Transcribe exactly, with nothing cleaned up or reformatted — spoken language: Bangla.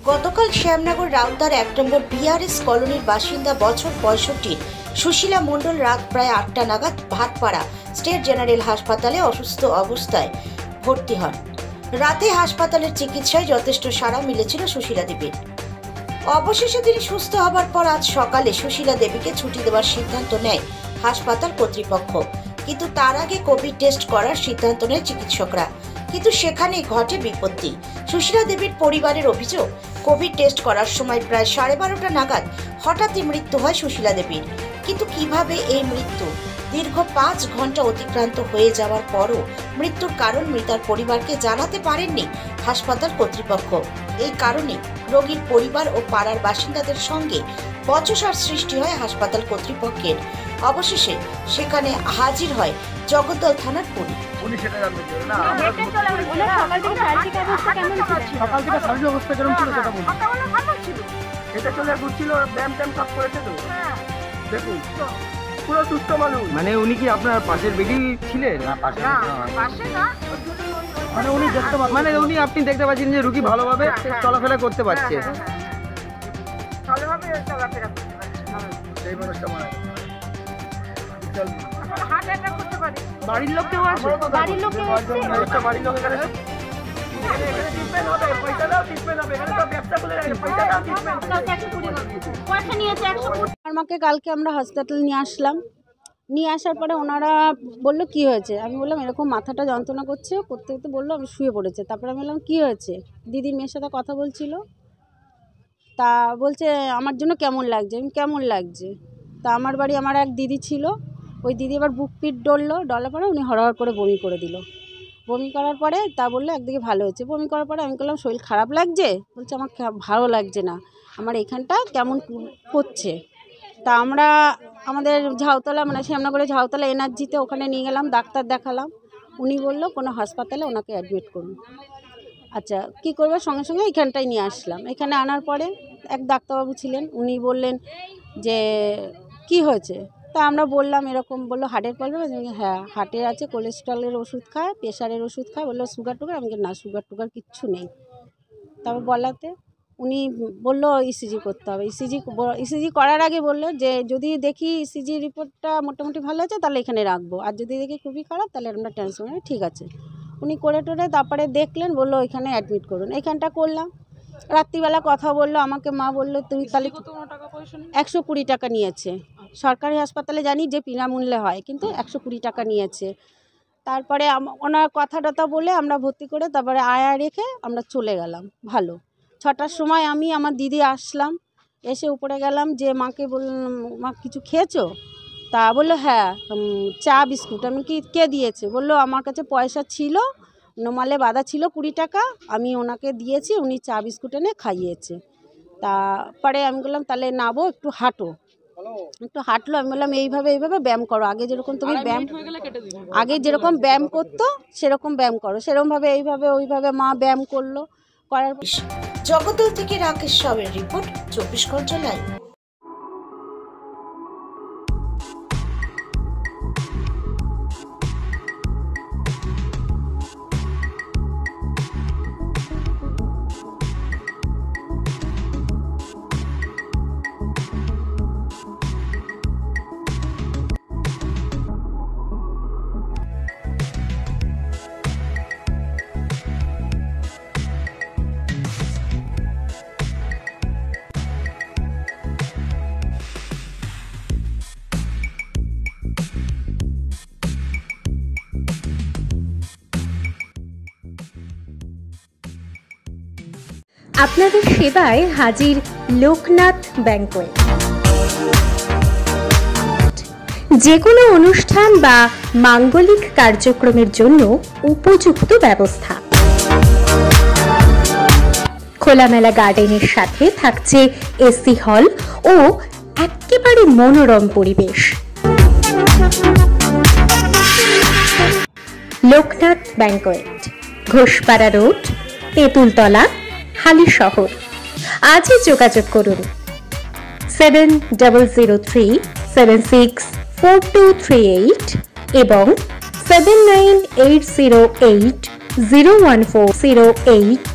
গতকাল শ্যামনগর রাউতার এক নম্বর বিআরএস কলোনির বাসিন্দা বছর পঁয়ষট্টির সুশীলা মণ্ডল রাত প্রায় আটটা নাগাদ ভাটপাড়া স্টেট জেনারেল হাসপাতালে অসুস্থ অবস্থায় ভর্তি হন। রাতে হাসপাতালের চিকিৎসায় যথেষ্ট সাড়া মিলেছিল সুশীলা দেবীর। অবশেষে তিনি সুস্থ হবার পর আজ সকালে সুশীলা দেবীকে ছুটি দেওয়ার সিদ্ধান্ত নেয় হাসপাতাল কর্তৃপক্ষ। কিন্তু তার আগে কোভিড টেস্ট করার সিদ্ধান্ত নেয় চিকিৎসকরা। কিন্তু সেখানেই ঘটে বিপত্তি। সুশীলা দেবীর পরিবারের অভিযোগ, কোভিড টেস্ট করার সময় প্রায় সাড়ে বারোটা নাগাদ হঠাৎই মৃত্যু হয় সুশীলা দেবীর। কিন্তু কিভাবে এই মৃত্যু? দীর্ঘ পাঁচ ঘন্টা অতিক্রান্ত হয়ে যাওয়ার পরও মৃত্যুর কারণ মৃতার পরিবারকে জানাতে পারেননি হাসপাতাল কর্তৃপক্ষ। এই কারণে রোগীর পরিবার ও পাড়ার বাসিন্দাদের সঙ্গে বচসার সৃষ্টি হয় হাসপাতাল কর্তৃপক্ষের। অবশেষে সেখানে হাজির হয় জগদ্দল থানার পুলিশ। মানে উনি কি আপনার পাশের বেডি ছিলেন? মানে উনি দেখতে মানে উনি আপনি দেখতে পাচ্ছেন যে রোগী ভালোভাবে চলাফেরা করতে পারছে। বাড়ির লোক কেউ আছে? বাড়ির লোক কেউ আছে? বাড়ির লোক এখানে আমাকে কালকে আমরা হসপিটাল নিয়ে আসলাম। নিয়ে আসার পরে ওনারা বললো কি হয়েছে। আমি বললাম এরকম মাথাটা যন্ত্রণা করছে, করতে করতে বললো আমি শুয়ে পড়েছে। তারপরে আমি বললাম কী হয়েছে, দিদির মেয়ের সাথে কথা বলছিল। তা বলছে আমার জন্য কেমন লাগছে। আমি কেমন লাগছে তা আমার বাড়ি আমার এক দিদি ছিল, ওই দিদি এবার বুক পিট ডললো, ডলার পরে উনি হড়হড় করে বমি করে দিল। বমি করার পরে তা বললো একদিকে ভালো হয়েছে। বমি করার পরে আমি বললাম শরীর খারাপ লাগছে? বলছে আমার ভালো লাগছে না, আমার এখানটা কেমন করছে। তা আমরা আমাদের ঝাউতলা মানে শ্যামনগরে ঝাউতলা এনার্জিতে ওখানে নিয়ে গেলাম, ডাক্তার দেখালাম। উনি বললো কোনো হাসপাতালে ওনাকে অ্যাডমিট করুন। আচ্ছা কী করবো, সঙ্গে সঙ্গে এখানটায় নিয়ে আসলাম। এখানে আনার পরে এক ডাক্তারবাবু ছিলেন, উনি বললেন যে কি হয়েছে। তা আমরা বললাম এরকম, বললো হার্টের প্রবলেম। হ্যাঁ হার্টের আছে, কোলেস্ট্রলের ওষুধ খায়, প্রেশারের ওষুধ খায়। বললো সুগার টুগার? আমি না সুগার টুগার কিচ্ছু নেই। তারপর বলাতে উনি বললো ইসিজি করতে হবে। ইসিজি ইসিজি করার আগে বললো যে যদি দেখি ইসিজি রিপোর্টটা মোটামুটি ভালো আছে তাহলে এখানে রাখবো, আর যদি দেখি খুবই খারাপ তাহলে আমরা ট্রান্সফার। ঠিক আছে। উনি করে টোরে তারপরে দেখলেন, বললো এখানে অ্যাডমিট করুন। এখানটা করলাম। রাত্রিবেলা কথা বললো আমাকে, মা বললো তুই তাহলে একশো কুড়ি টাকা নিয়েছে। সরকারি হাসপাতালে জানি যে বিনামূল্যে হয়, কিন্তু একশো কুড়ি টাকা নিয়েছে। তারপরে ওনার কথা টথা বলে আমরা ভর্তি করে তারপরে আয়া রেখে আমরা চলে গেলাম। ভালো ছটার সময় আমি আমার দিদি আসলাম, এসে উপরে গেলাম যে মাকে বললাম মা কিছু খেয়েছো? তা বললো হ্যাঁ চা বিস্কুট। আমি কি কে দিয়েছে? বললো আমার কাছে পয়সা ছিল, নমালে বাঁধা ছিল কুড়ি টাকা, আমি ওনাকে দিয়েছি, উনি চা বিস্কুট এনে খাইয়েছে। তারপরে আমি বললাম তাহলে নাবো, একটু হাঁটো। একটু হাঁটলো। আমি বললাম এইভাবে এইভাবে ব্যায়াম করো, আগে যেরকম তুমি ব্যায়াম আগে যেরকম ব্যায়াম করতো সেরকম ব্যায়াম করো। সেরকমভাবে এইভাবে ওইভাবে মা ব্যায়াম করলো। করার জগদ্দল থেকে রাকেশ সাহের রিপোর্ট, চব্বিশ ঘন্টা লাইভ। আপনাদের সেবায় হাজির লোকনাথ ব্যাংকোয়েট। যে কোনো অনুষ্ঠান বা মাঙ্গলিক কার্যক্রমের জন্য উপযুক্ত ব্যবস্থা। খোলামেলা গার্ডেনের সাথে থাকছে এসি হল ও একেবারে মনোরম পরিবেশ। Loknath banquet, Ghoshpara road, Tentultala, Halisahar. আজই যোগাযোগ করুন seven double zero three seven six four two three eight এবং seven nine eight zero eight zero one four zero eight